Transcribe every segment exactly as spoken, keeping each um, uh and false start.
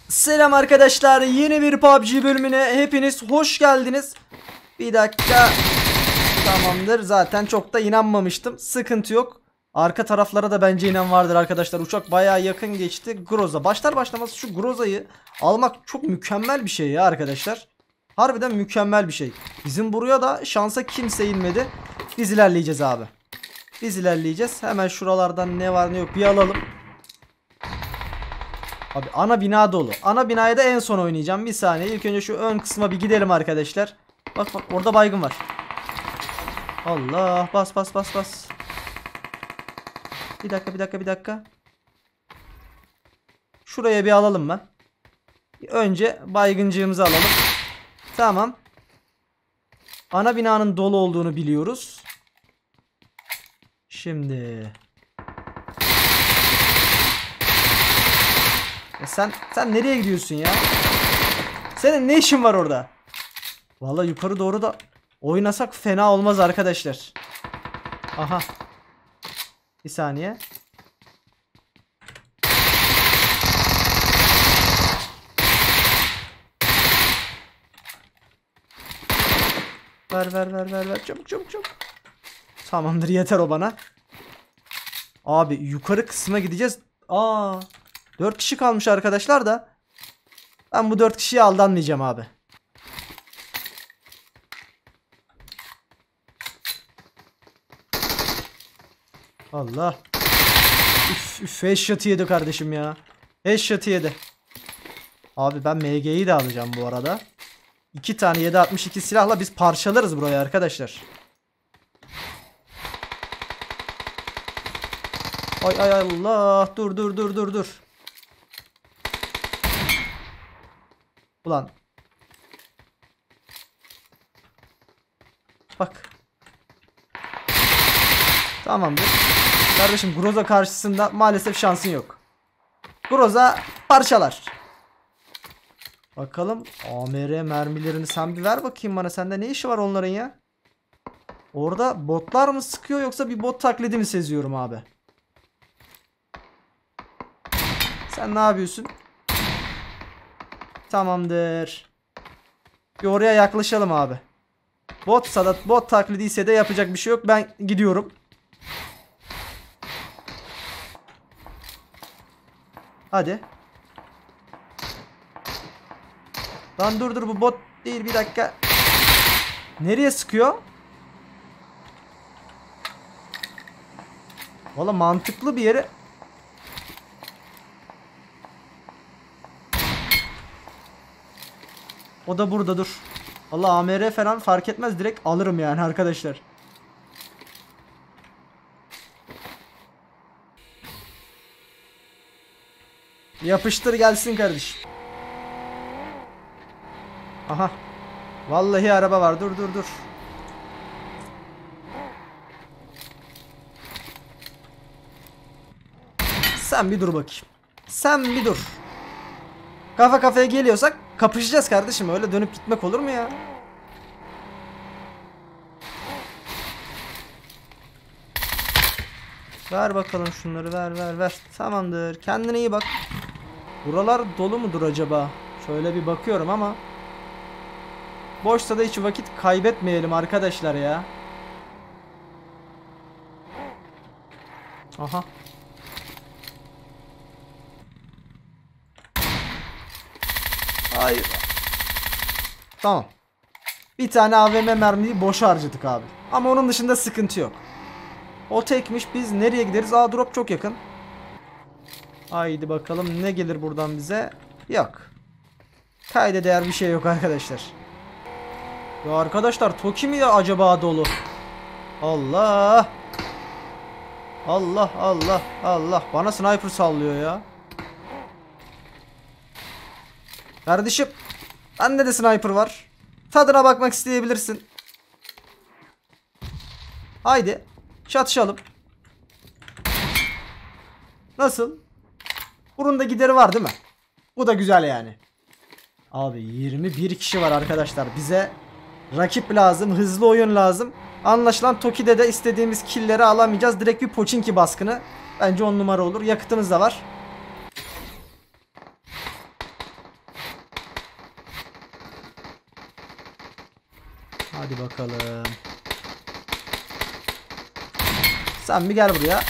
Selam arkadaşlar, yeni bir P U B G bölümüne hepiniz hoş geldiniz. Bir dakika. Tamamdır, zaten çok da inanmamıştım, sıkıntı yok. Arka taraflara da bence inen vardır arkadaşlar. Uçak bayağı yakın geçti. Groza başlar başlamaz şu Groza'yı almak çok mükemmel bir şey ya arkadaşlar. Harbiden mükemmel bir şey. Bizim buraya da şansa kimse inmedi. Biz ilerleyeceğiz abi. Biz ilerleyeceğiz. Hemen şuralardan ne var ne yok bir alalım. Abi ana bina dolu. Ana binaya da en son oynayacağım. Bir saniye. İlk önce şu ön kısma bir gidelim arkadaşlar. Bak bak orada baygın var. Allah, bas bas bas bas. Bir dakika bir dakika bir dakika. Şuraya bir alalım ben. Önce baygıncığımızı alalım. Tamam. Ana binanın dolu olduğunu biliyoruz. Şimdi. Ya sen sen nereye gidiyorsun ya? Senin ne işin var orada? Vallahi yukarı doğru da oynasak fena olmaz arkadaşlar. Aha. Bir saniye. Ver ver ver ver ver çabuk çabuk çabuk. Tamamdır, yeter o bana. Abi yukarı kısma gideceğiz. Aa, dört kişi kalmış arkadaşlar da. Ben bu dört kişiye aldanmayacağım abi. Allah. Üf üf, headshot'ı yedi kardeşim ya. Headshot'ı yedi. Abi ben M G'yi de alacağım bu arada. İki tane yedi altmış iki silahla biz parçalarız burayı arkadaşlar. Ay ay Allah, dur dur dur dur dur. Ulan. Bak. Tamamdır. Kardeşim Groza karşısında maalesef şansın yok. Groza parçalar. Bakalım A M R mermilerini sen bir ver bakayım bana. Sende ne işi var onların ya? Orada botlar mı sıkıyor yoksa bir bot taklidi mi seziyorum abi? Sen ne yapıyorsun? Tamamdır. Bir oraya yaklaşalım abi. Botsa da bot taklidiyse de yapacak bir şey yok. Ben gidiyorum. Hadi. Lan dur dur, bu bot değil, bir dakika. Nereye sıkıyor? Valla mantıklı bir yere. O da burada, dur. Valla A M R falan fark etmez, direkt alırım yani arkadaşlar. Yapıştır gelsin kardeşim. Aha. Vallahi araba var, dur dur dur. Sen bir dur bakayım. Sen bir dur. Kafa kafaya geliyorsak kapışacağız kardeşim. Öyle dönüp gitmek olur mu ya? Ver bakalım şunları, ver ver ver. Tamamdır. Kendine iyi bak. Buralar dolu mudur acaba? Şöyle bir bakıyorum ama. Boşsa da hiç vakit kaybetmeyelim arkadaşlar ya. Aha. Hayır. Tamam. Bir tane A V M mermiyi boşa harcadık abi. Ama onun dışında sıkıntı yok. O tekmiş, biz nereye gideriz? Aa, drop çok yakın. Haydi bakalım ne gelir buradan bize? Yok. Kayda değer bir şey yok arkadaşlar. Ya arkadaşlar Toki mi acaba dolu? Allah. Allah Allah Allah. Bana sniper sallıyor ya. Kardeşim, bende de sniper var. Tadına bakmak isteyebilirsin. Haydi çatışalım. Nasıl? Bunun da gideri var değil mi? Bu da güzel yani. Abi yirmi bir kişi var arkadaşlar. Bize rakip lazım, hızlı oyun lazım. Anlaşılan Toki'de de istediğimiz killleri alamayacağız. Direkt bir Pochinki baskını. Bence on numara olur. Yakıtımız da var. Hadi bakalım. Sen bir gel buraya.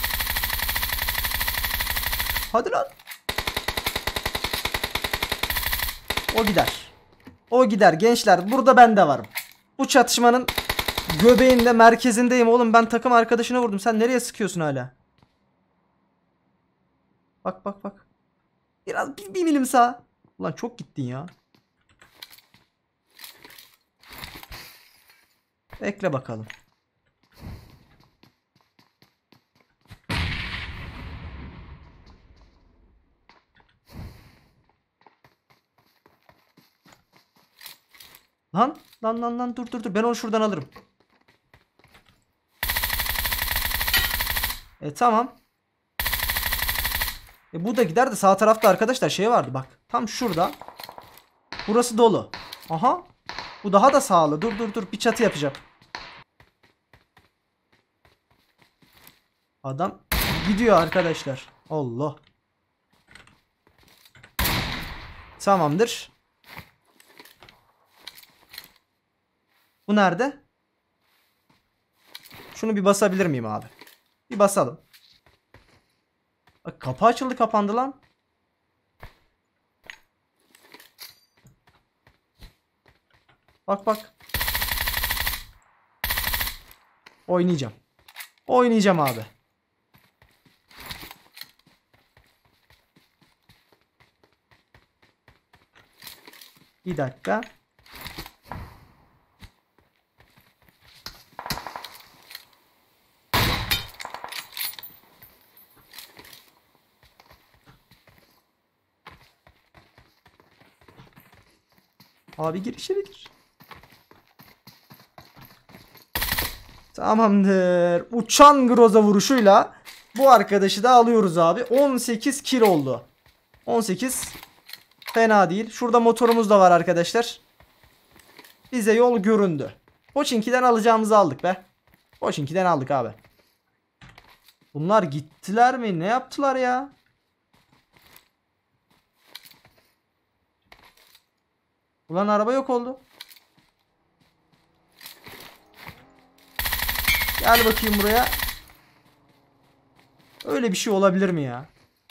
Hadi lan. O gider. O gider gençler. Burada ben de varım. Bu çatışmanın göbeğinde, merkezindeyim oğlum. Ben takım arkadaşına vurdum. Sen nereye sıkıyorsun hala? Bak bak bak. Biraz bir, bir milim sağa. Ulan çok gittin ya. Bekle bakalım. Lan lan lan lan dur dur dur. Ben onu şuradan alırım. E tamam. E bu da gider de sağ tarafta arkadaşlar şey vardı bak. Tam şurada. Burası dolu. Aha. Bu daha da sağlı. Dur dur dur. Bir çatı yapacağım. Adam gidiyor arkadaşlar. Allah. Tamamdır. Bu nerede? Şunu bir basabilir miyim abi? Bir basalım. Bak kapı açıldı kapandı lan. Bak bak. Oynayacağım. Oynayacağım abi. Bir dakika. Abi gir içeri gir. Tamamdır. Uçan groza vuruşuyla bu arkadaşı da alıyoruz abi. on sekiz kill oldu. on sekiz. Fena değil. Şurada motorumuz da var arkadaşlar. Bize yol göründü. Pochinki'den alacağımızı aldık be. Pochinki'den aldık abi. Bunlar gittiler mi? Ne yaptılar ya? Ulan araba yok oldu. Gel bakayım buraya. Öyle bir şey olabilir mi ya?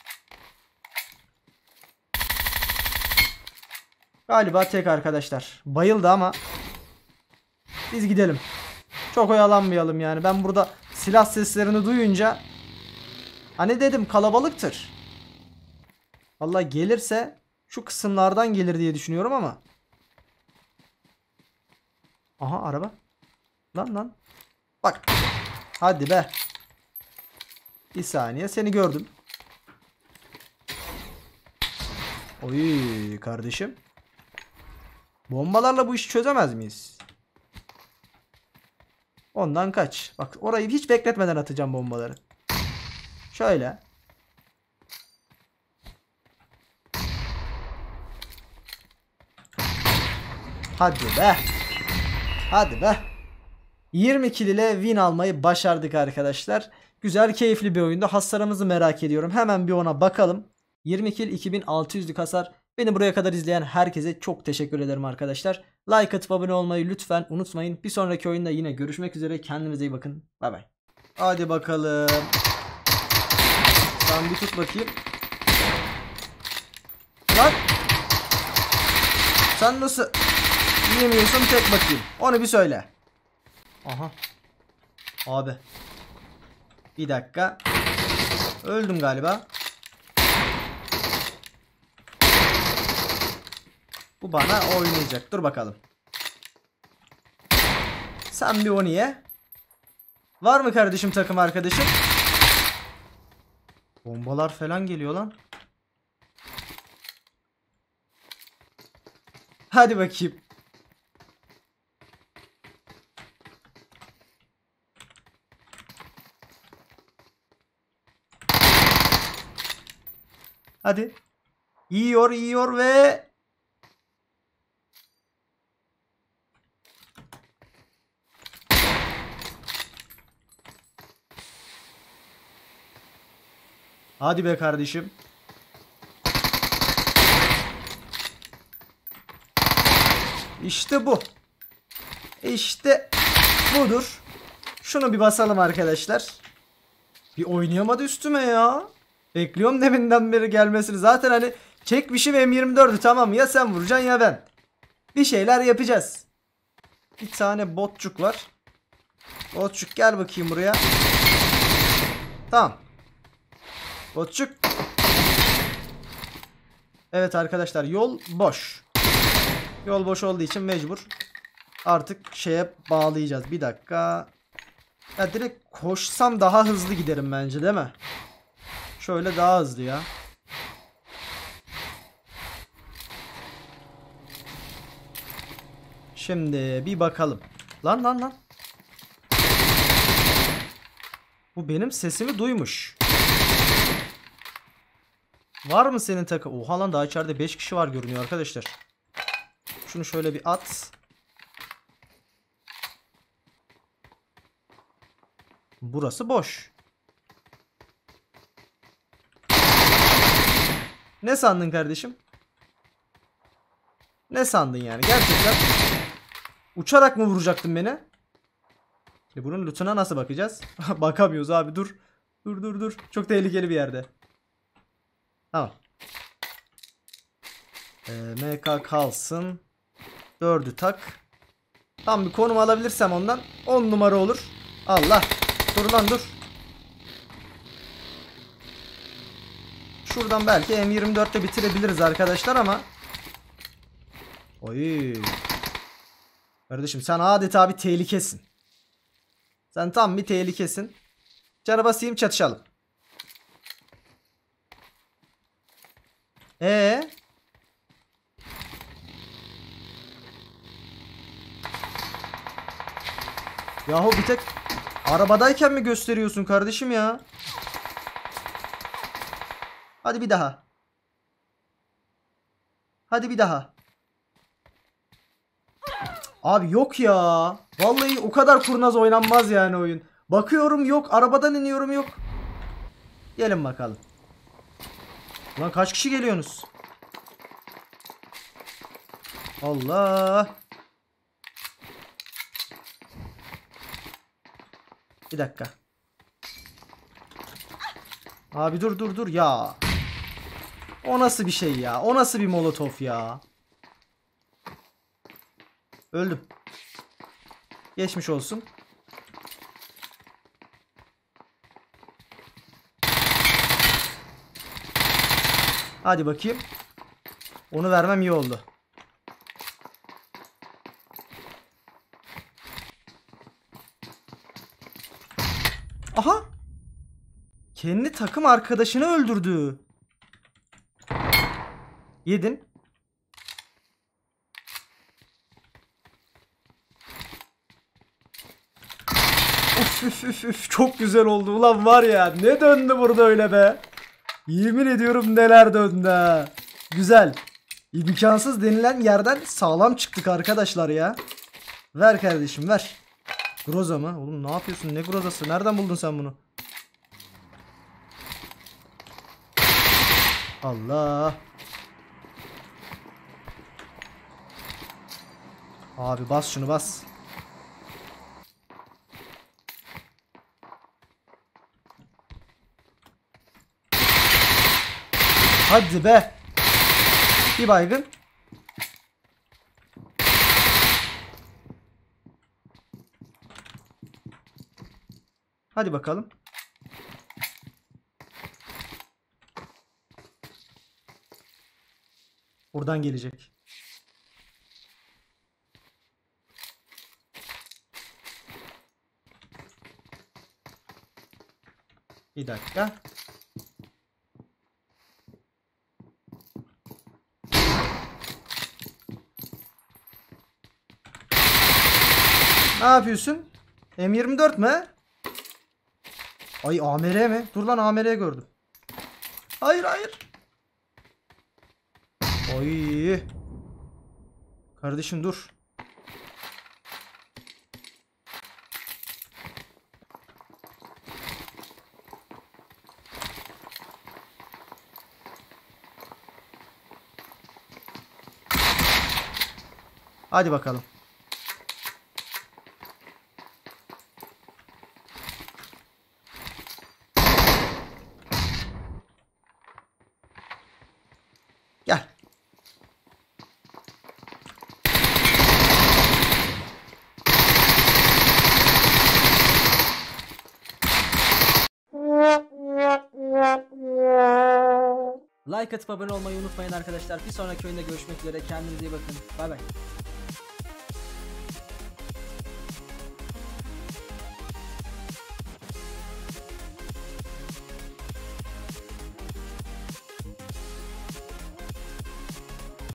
Galiba tek arkadaşlar. Bayıldı ama. Biz gidelim. Çok oyalanmayalım yani. Ben burada silah seslerini duyunca hani dedim kalabalıktır. Vallahi gelirse şu kısımlardan gelir diye düşünüyorum ama. Aha araba. Lan lan. Bak. Hadi be. Bir saniye seni gördüm. Oy kardeşim. Bombalarla bu işi çözemez miyiz? Ondan kaç. Bak orayı hiç bekletmeden atacağım bombaları. Şöyle. Hadi be. Hadi be. yirmi kill ile win almayı başardık arkadaşlar. Güzel keyifli bir oyunda. Hasarımızı merak ediyorum. Hemen bir ona bakalım. yirmi kill iki bin altı yüzlük hasar. Beni buraya kadar izleyen herkese çok teşekkür ederim arkadaşlar. Like atıp abone olmayı lütfen unutmayın. Bir sonraki oyunda yine görüşmek üzere. Kendinize iyi bakın. Bay bay. Hadi bakalım. Sen bir tut bakayım. Lan. Sen nasıl yiyemiyorsun tek bakayım. Onu bir söyle. Aha. Abi. Bir dakika. Öldüm galiba. Bu bana oynayacak. Dur bakalım. Sen bir onu ye. Var mı kardeşim takım arkadaşım? Bombalar falan geliyor lan. Hadi bakayım. Hadi. Yiyor yiyor ve hadi be kardeşim. İşte bu. İşte budur. Şunu bir basalım arkadaşlar. Bir oynayamadı üstüme ya. Bekliyorum deminden beri gelmesini. Zaten hani çekmişim M yirmi dördü, tamam, ya sen vuracaksın ya ben. Bir şeyler yapacağız. Bir tane botçuk var. Botçuk gel bakayım buraya. Tamam. Botçuk. Evet arkadaşlar, yol boş. Yol boş olduğu için mecbur artık şeye bağlayacağız. Bir dakika. Ya direkt koşsam daha hızlı giderim bence, değil mi? Şöyle daha hızlı ya. Şimdi bir bakalım. Lan lan lan. Bu benim sesimi duymuş. Var mı senin takım? Oha lan, daha içeride beş kişi var görünüyor arkadaşlar. Şunu şöyle bir at. Burası boş. Ne sandın kardeşim? Ne sandın yani? Gerçekten uçarak mı vuracaktın beni? Şimdi bunun lootuna nasıl bakacağız? Bakamıyoruz abi, dur. Dur dur dur. Çok tehlikeli bir yerde. Tamam. Ee, M K kalsın. Dördü tak. Tam bir konum alabilirsem ondan on numara olur. Allah. Dur lan dur. Şuradan belki M yirmi dörtte bitirebiliriz arkadaşlar ama. Oy. Kardeşim sen adeta bir tehlikesin. Sen tam bir tehlikesin. Canı basayım, çatışalım. Ee? Yahu bir tek arabadayken mi gösteriyorsun kardeşim ya? Hadi bir daha. Hadi bir daha. Abi yok ya. Vallahi o kadar kurnaz oynanmaz yani oyun. Bakıyorum yok. Arabadan iniyorum yok. Gelin bakalım. Lan kaç kişi geliyorsunuz? Allah. Bir dakika. Abi dur dur dur ya. O nasıl bir şey ya? O nasıl bir molotof ya? Öldüm. Geçmiş olsun. Hadi bakayım. Onu vermem iyi oldu. Aha. Kendi takım arkadaşını öldürdü. Yedin. Üf üf üf üf. Çok güzel oldu. Ulan var ya, ne döndü burada öyle be. Yemin ediyorum neler döndü ha. Güzel. İmkansız denilen yerden sağlam çıktık arkadaşlar ya. Ver kardeşim ver. Groza mı? Oğlum ne yapıyorsun? Ne grozası? Nereden buldun sen bunu? Allah. Abi bas şunu bas. Hadi be. Bir baygın. Hadi bakalım. Buradan gelecek. Bir dakika. Ne yapıyorsun? M yirmi dört mü? Ay A M R mi? Dur lan, A M R gördüm. Hayır hayır. Oy. Kardeşim dur. Hadi bakalım. Like atıp abone olmayı unutmayın arkadaşlar. Bir sonraki oyunda görüşmek üzere. Kendinize iyi bakın. Bay bay.